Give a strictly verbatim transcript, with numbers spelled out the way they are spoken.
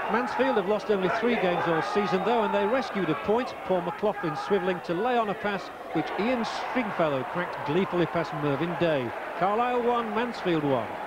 Mansfield have lost only three games all season, though, and they rescued a point. Paul McLaughlin swivelling to lay on a pass which Ian Stringfellow cracked gleefully past Mervyn Day. Carlisle one, Mansfield one.